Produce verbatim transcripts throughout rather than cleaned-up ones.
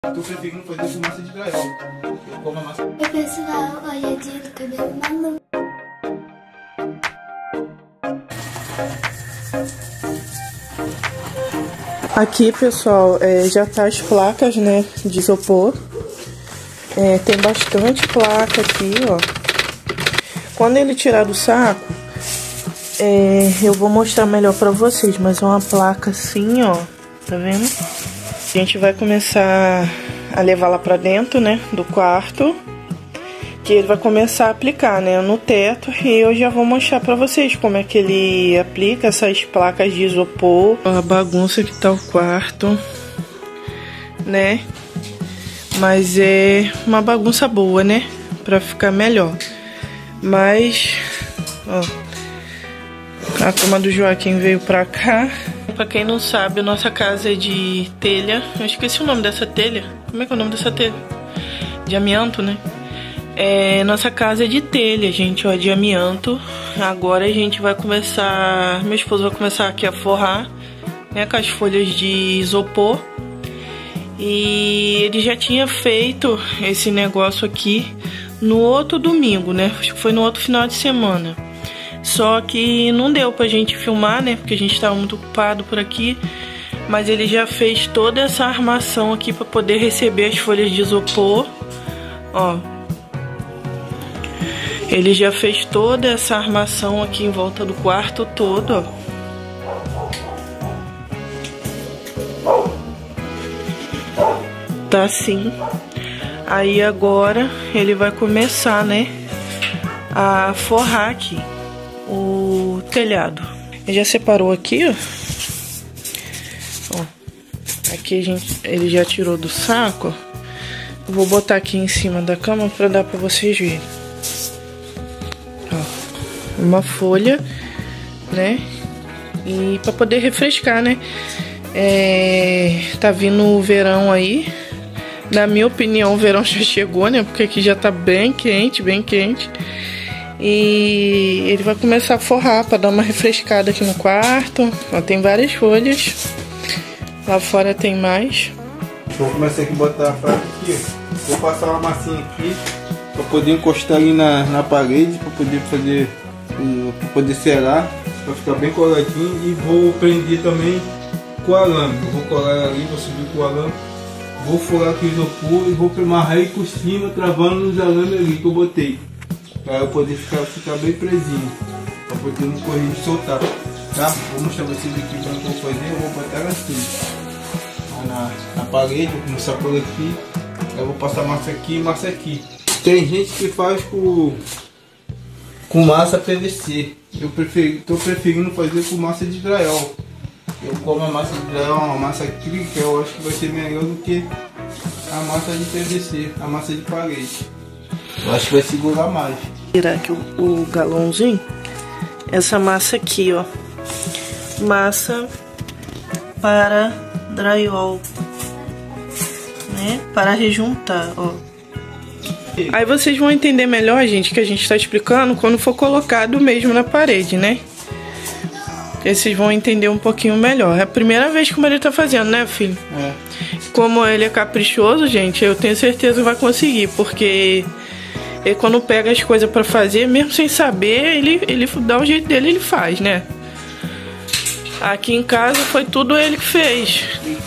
Tô preferindo fazer com massa de drywall. Eu como a massa. Oi pessoal, hoje é dia do cabelo Malu. Aqui, pessoal, é, já tá as placas, né, de isopor. É, tem bastante placa aqui, ó. Quando ele tirar do saco, é, eu vou mostrar melhor pra vocês, mas é uma placa assim, ó, tá vendo? A gente vai começar a levar lá pra dentro, né, do quarto, que ele vai começar a aplicar, né, no teto, e eu já vou mostrar pra vocês como é que ele aplica essas placas de isopor. A bagunça que tá o quarto, né, mas é uma bagunça boa, né, pra ficar melhor. Mas, ó, a turma do Joaquim veio pra cá. Pra quem não sabe, a nossa casa é de telha. Eu esqueci o nome dessa telha. Como é que é o nome dessa telha? De amianto, né? É, nossa casa é de telha, gente, ó, de amianto. Agora a gente vai começar... Meu esposo vai começar aqui a forrar, né, com as folhas de isopor. E ele já tinha feito esse negócio aqui no outro domingo, né? Acho que foi no outro final de semana. Só que não deu pra gente filmar, né? Porque a gente tava muito ocupado por aqui. Mas ele já fez toda essa armação aqui pra poder receber as folhas de isopor. Ó. Ele já fez toda essa armação aqui em volta do quarto todo, ó. Tá assim. Aí agora ele vai começar, né, a forrar aqui o telhado. Ele já separou aqui, ó. Ó, aqui a gente, ele já tirou do saco, ó. Eu vou botar aqui em cima da cama pra dar pra vocês verem. Ó, uma folha, né, e pra poder refrescar, né. É, tá vindo o verão aí. Na minha opinião, o verão já chegou, né? Porque aqui já tá bem quente, bem quente. E ele vai começar a forrar para dar uma refrescada aqui no quarto. Ó, tem várias folhas. Lá fora tem mais. Vou começar aqui a botar a faca aqui, ó. Vou passar uma massinha aqui para poder encostar ali na, na parede, para poder fazer, um, para poder selar, para ficar bem coladinho. E vou prender também com o arame. Eu vou colar ali, vou subir com o arame. Vou furar aqui o isopor e vou amarrar ele por cima, travando nos arames ali que eu botei. Para eu poder ficar, ficar bem presinho. Para poder não correr de soltar. Tá? Vou mostrar pra vocês aqui como eu vou fazer. Eu vou botar assim. Na, na parede, vou começar por aqui. Eu vou passar massa aqui e massa aqui. Tem gente que faz com, com massa P V C. Eu preferi, tô preferindo fazer com massa de drywall. Eu como a massa de drywall, uma massa acrílica, eu acho que vai ser melhor do que a massa de P V C, a massa de parede. Eu acho que vai segurar mais. Tirar aqui o, o galãozinho. Essa massa aqui, ó. Massa para drywall, né? Para rejuntar, ó. Aí vocês vão entender melhor, gente, que a gente tá explicando quando for colocado mesmo na parede, né? Aí vocês vão entender um pouquinho melhor. É a primeira vez que o marido tá fazendo, né, filho? É. Como ele é caprichoso, gente, eu tenho certeza que vai conseguir. Porque ele, quando pega as coisas pra fazer, mesmo sem saber, ele, ele dá o jeito dele, ele faz, né? Aqui em casa foi tudo ele que fez.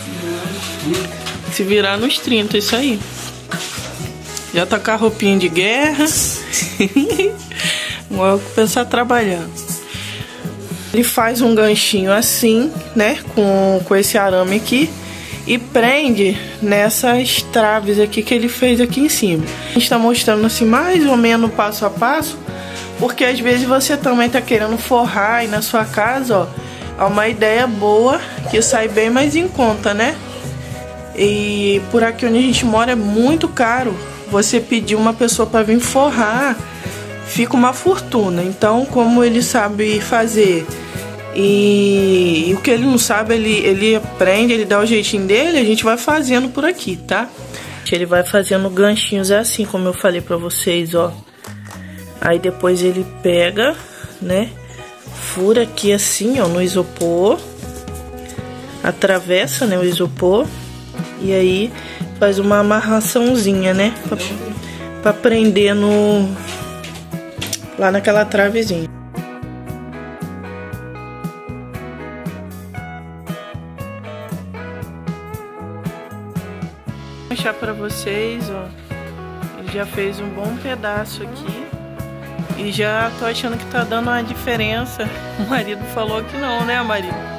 Se virar nos trinta, isso aí. Já tá com a roupinha de guerra. Vou começar a trabalhar. Ele faz um ganchinho assim, né, com, com esse arame aqui e prende nessas traves aqui que ele fez aqui em cima. A gente tá mostrando assim mais ou menos passo a passo, porque às vezes você também tá querendo forrar aí na sua casa, ó, é uma ideia boa que sai bem mais em conta, né? E por aqui onde a gente mora é muito caro você pedir uma pessoa para vir forrar, fica uma fortuna. Então, como ele sabe fazer e, e o que ele não sabe, ele, ele aprende, ele dá o jeitinho dele, a gente vai fazendo por aqui, tá? Ele vai fazendo ganchinhos assim, como eu falei pra vocês, ó. Aí depois ele pega, né, fura aqui assim, ó, no isopor, atravessa, né, o isopor, e aí faz uma amarraçãozinha, né? Pra, pra prender no... lá naquela travezinha. Vou mostrar pra vocês, ó. Ele já fez um bom pedaço aqui. E já tô achando que tá dando uma diferença. O marido falou que não, né, marido?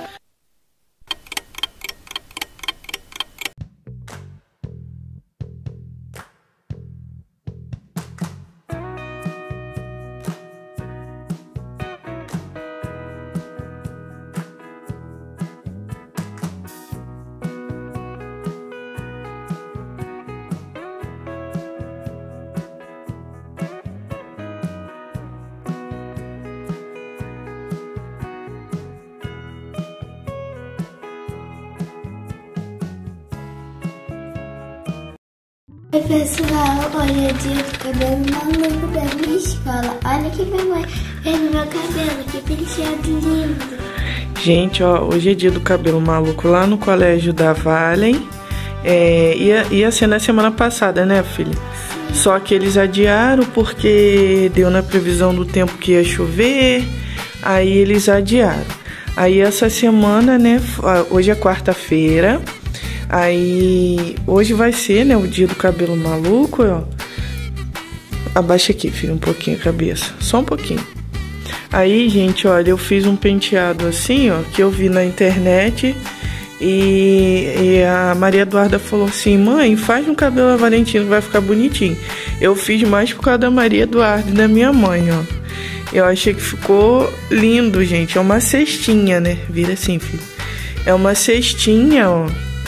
Oi pessoal, hoje é dia do cabelo maluco da minha escola. Olha que vergonha, fez no meu cabelo, que penteado lindo. Gente, ó, hoje é dia do cabelo maluco lá no colégio da Valen. É, ia, ia ser na semana passada, né, filha? Sim. Só que eles adiaram porque deu na previsão do tempo que ia chover. Aí eles adiaram. Aí essa semana, né, hoje é quarta-feira. Aí, hoje vai ser, né, o dia do cabelo maluco, ó. Abaixa aqui, filho, um pouquinho a cabeça. Só um pouquinho. Aí, gente, olha, eu fiz um penteado assim, ó, que eu vi na internet. E, e a Maria Eduarda falou assim, mãe, faz um cabelo a Valentina que vai ficar bonitinho. Eu fiz mais por causa da Maria Eduarda e da minha mãe, ó. Eu achei que ficou lindo, gente. É uma cestinha, né? Vira assim, filho. É uma cestinha, ó.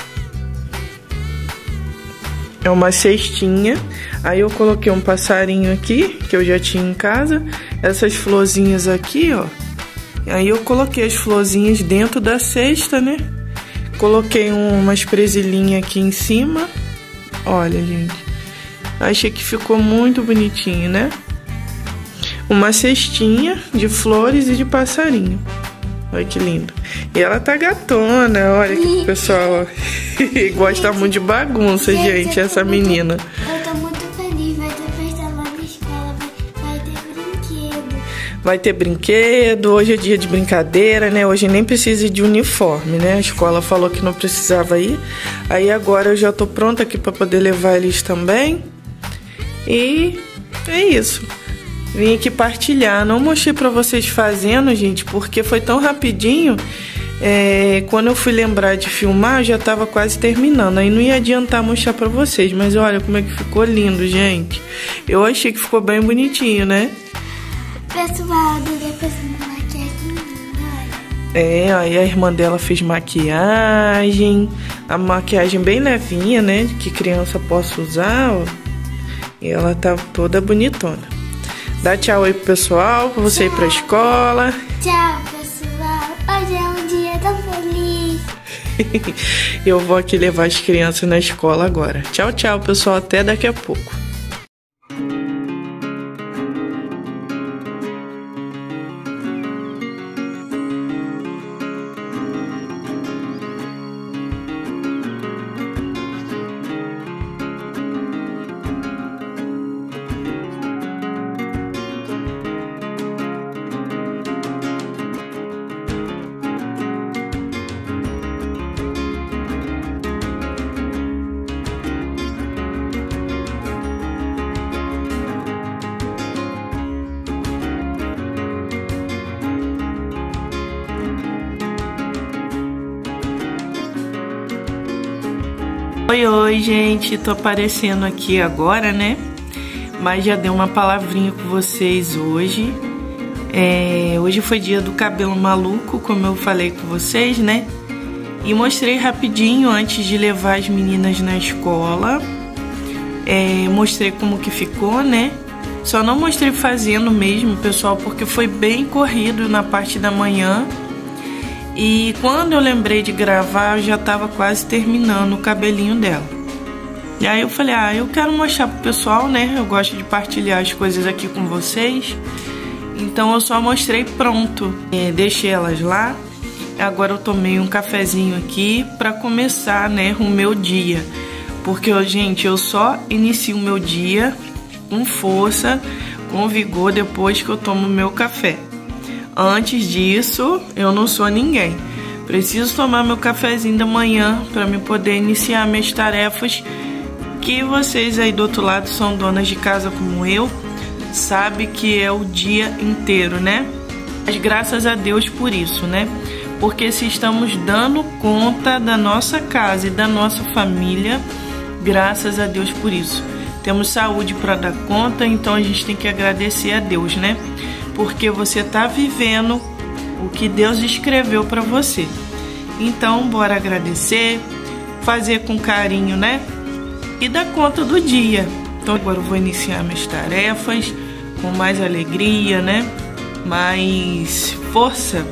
É uma cestinha. Aí eu coloquei um passarinho aqui, que eu já tinha em casa. Essas florzinhas aqui, ó. Aí eu coloquei as florzinhas dentro da cesta, né? Coloquei umas presilhinhas aqui em cima. Olha, gente. Achei que ficou muito bonitinho, né? Uma cestinha de flores e de passarinho. Olha que lindo. E ela tá gatona, olha que pessoal gosta muito de bagunça, gente, gente essa muito, menina. Eu tô muito feliz, vai ter festa lá na escola, vai, vai ter brinquedo. Vai ter brinquedo, hoje é dia de brincadeira, né? Hoje nem precisa ir de uniforme, né? A escola falou que não precisava ir. Aí agora eu já tô pronta aqui pra poder levar eles também. E é isso. Vim aqui partilhar, não mostrei pra vocês fazendo, gente, porque foi tão rapidinho. É, quando eu fui lembrar de filmar, eu já tava quase terminando. Aí não ia adiantar mostrar pra vocês, mas olha como é que ficou lindo, gente. Eu achei que ficou bem bonitinho, né? Pessoal, eu fazendo maquiagem, olha. É, aí a irmã dela fez maquiagem. A maquiagem bem levinha, né? Que criança possa usar, ó. E ela tá toda bonitona. Dá tchau aí pro pessoal, pra você tchau. Ir pra escola. Tchau, pessoal. Hoje é um dia tão feliz. Eu vou aqui levar as crianças na escola agora. Tchau, tchau, pessoal. Até daqui a pouco. Oi, oi, gente, tô aparecendo aqui agora, né? Mas já dei uma palavrinha com vocês hoje. É, hoje foi dia do cabelo maluco, como eu falei com vocês, né? E mostrei rapidinho antes de levar as meninas na escola. É, mostrei como que ficou, né? Só não mostrei fazendo mesmo, pessoal, porque foi bem corrido na parte da manhã. E quando eu lembrei de gravar, eu já tava quase terminando o cabelinho dela. E aí eu falei, ah, eu quero mostrar pro pessoal, né? Eu gosto de partilhar as coisas aqui com vocês. Então eu só mostrei pronto. É, deixei elas lá. Agora eu tomei um cafezinho aqui pra começar, né, o meu dia. Porque, gente, eu só inicio o meu dia com força, com vigor, depois que eu tomo meu café. Antes disso, eu não sou ninguém. Preciso tomar meu cafezinho da manhã para me poder iniciar minhas tarefas, que vocês aí do outro lado são donas de casa como eu, sabe que é o dia inteiro, né? Mas graças a Deus por isso, né? Porque se estamos dando conta da nossa casa e da nossa família, graças a Deus por isso. Temos saúde para dar conta, então a gente tem que agradecer a Deus, né? Porque você tá vivendo o que Deus escreveu para você. Então, bora agradecer, fazer com carinho, né? E dar conta do dia. Então, agora eu vou iniciar minhas tarefas com mais alegria, né? Mais força.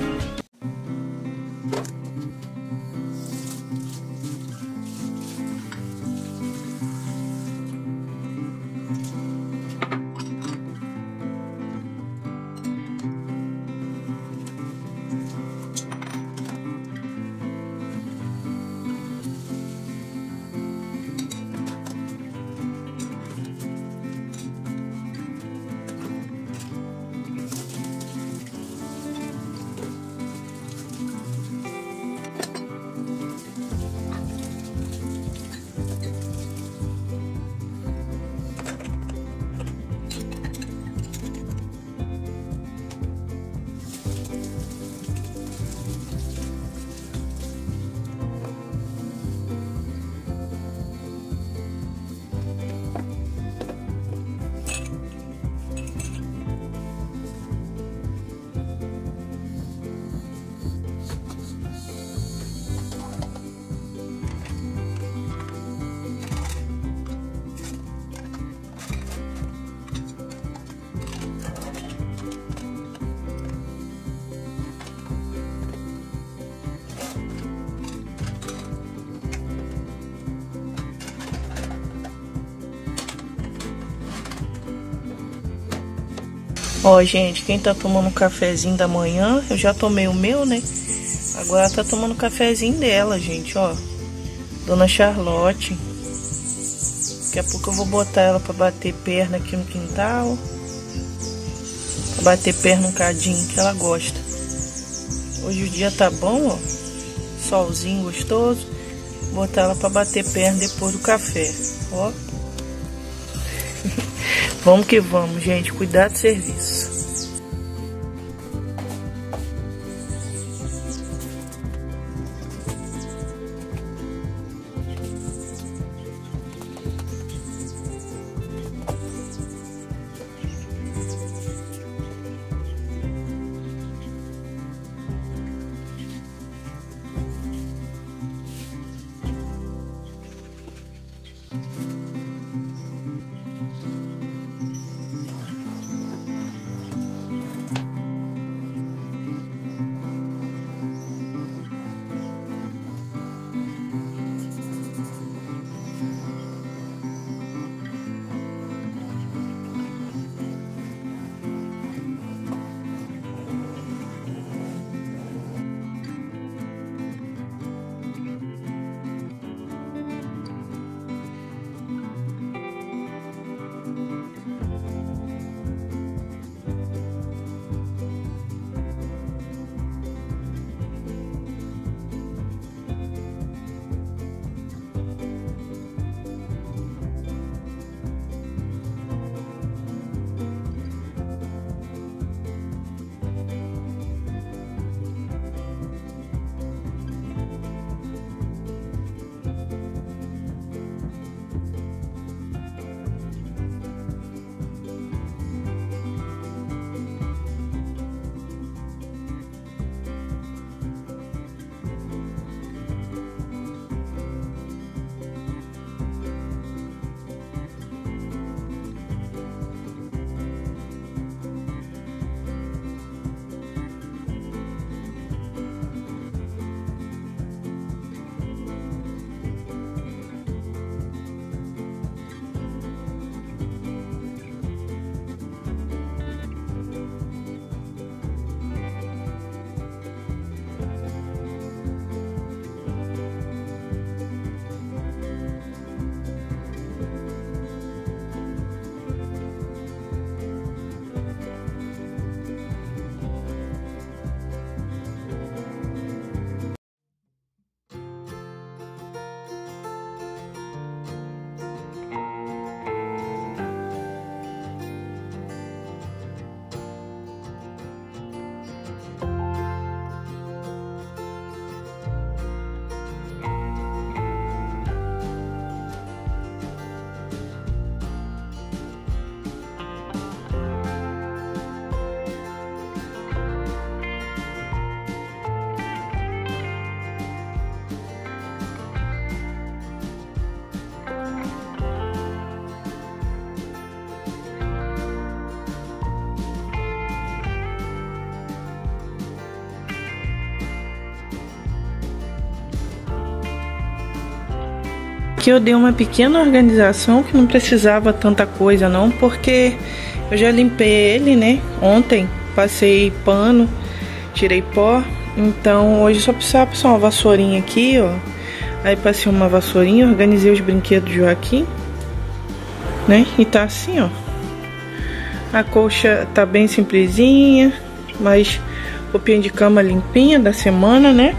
Ó, gente, quem tá tomando um cafezinho da manhã, eu já tomei o meu, né? Agora tá tomando o cafezinho dela, gente, ó. Dona Charlotte. Daqui a pouco eu vou botar ela pra bater perna aqui no quintal. Pra bater perna um cadinho que ela gosta. Hoje o dia tá bom, ó. Solzinho gostoso. Vou botar ela pra bater perna depois do café, ó. Vamos que vamos, gente. Cuidar do serviço. Aqui eu dei uma pequena organização que não precisava tanta coisa não, porque eu já limpei ele, né? Ontem passei pano, tirei pó, então hoje só precisava passar uma vassourinha aqui, ó. Aí passei uma vassourinha, organizei os brinquedos do Joaquim, né? E tá assim, ó. A colcha tá bem simplesinha, mas roupinha de cama limpinha da semana, né?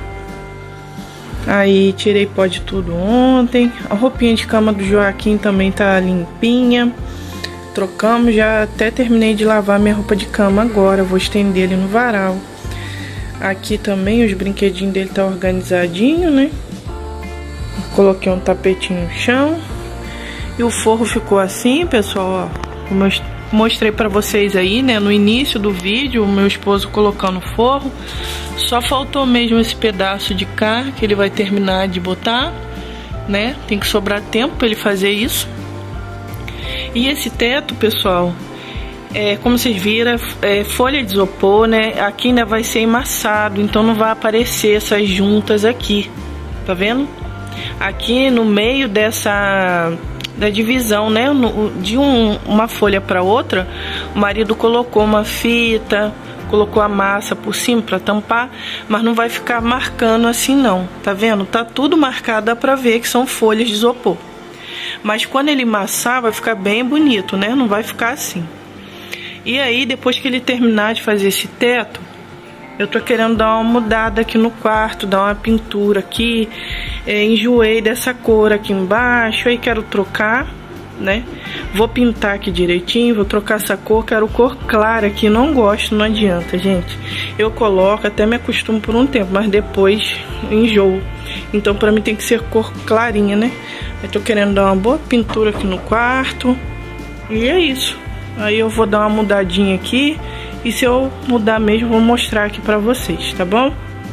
Aí tirei pó de tudo ontem. A roupinha de cama do Joaquim também tá limpinha. Trocamos, já até terminei de lavar minha roupa de cama agora. Vou estender ele no varal. Aqui também os brinquedinhos dele tá organizadinho, né? Coloquei um tapetinho no chão. E o forro ficou assim, pessoal, ó. Como eu mostrei pra vocês aí, né, no início do vídeo, o meu esposo colocando o forro. Só faltou mesmo esse pedaço de cá, que ele vai terminar de botar, né? Tem que sobrar tempo pra ele fazer isso. E esse teto, pessoal, é, como vocês viram, é folha de isopor, né? Aqui ainda vai ser emassado, então não vai aparecer essas juntas aqui, tá vendo? Aqui no meio dessa... da divisão, né, no, de um, uma folha para outra, o marido colocou uma fita, colocou a massa por cima para tampar, mas não vai ficar marcando assim não, tá vendo? Tá tudo marcado, dá pra ver que são folhas de isopor. Mas quando ele amassar vai ficar bem bonito, né? Não vai ficar assim. E aí depois que ele terminar de fazer esse teto, eu tô querendo dar uma mudada aqui no quarto, dar uma pintura aqui. É, enjoei dessa cor aqui embaixo, aí quero trocar, né? Vou pintar aqui direitinho, vou trocar essa cor, quero cor clara aqui, não gosto, não adianta, gente. Eu coloco, até me acostumo por um tempo, mas depois enjoo. Então pra mim tem que ser cor clarinha, né? Eu tô querendo dar uma boa pintura aqui no quarto. E é isso. Aí eu vou dar uma mudadinha aqui. E se eu mudar mesmo, vou mostrar aqui pra vocês, tá bom?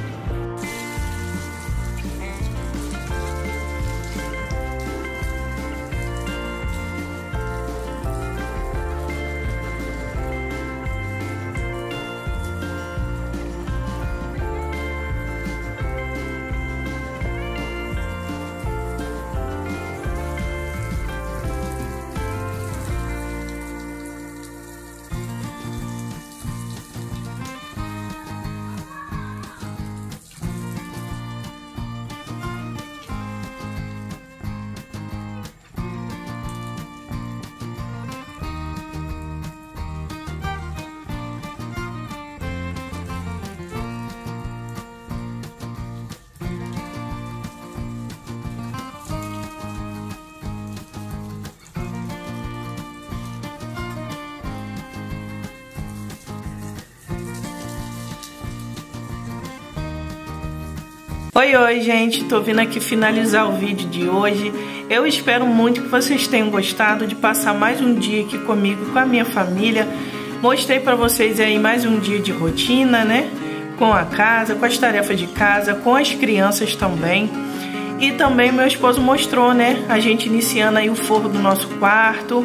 Oi, oi, gente, tô vindo aqui finalizar o vídeo de hoje. Eu espero muito que vocês tenham gostado de passar mais um dia aqui comigo, com a minha família. Mostrei pra vocês aí mais um dia de rotina, né? Com a casa, com as tarefas de casa, com as crianças também. E também meu esposo mostrou, né? A gente iniciando aí o forro do nosso quarto.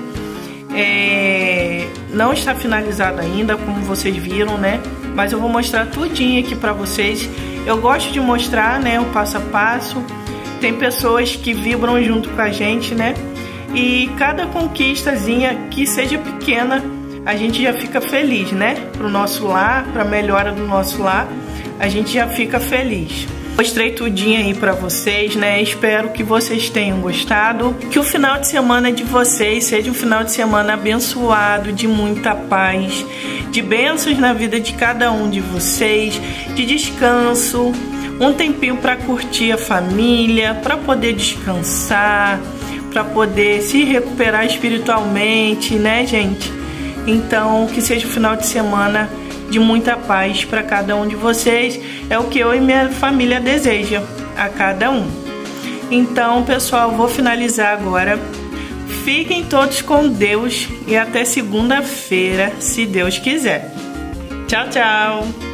É... Não está finalizado ainda, como vocês viram, né? Mas eu vou mostrar tudinho aqui pra vocês. Eu gosto de mostrar, né, o passo a passo. Tem pessoas que vibram junto com a gente, né? E cada conquistazinha que seja pequena, a gente já fica feliz, né? Pro nosso lar, pra melhora do nosso lar, a gente já fica feliz. Mostrei tudinho aí pra vocês, né? Espero que vocês tenham gostado. Que o final de semana de vocês seja um final de semana abençoado, de muita paz, de bênçãos na vida de cada um de vocês, de descanso, um tempinho para curtir a família, para poder descansar, para poder se recuperar espiritualmente, né, gente? Então, que seja um final de semana de muita paz para cada um de vocês. É o que eu e minha família deseja a cada um. Então, pessoal, vou finalizar agora. Fiquem todos com Deus e até segunda-feira, se Deus quiser. Tchau, tchau!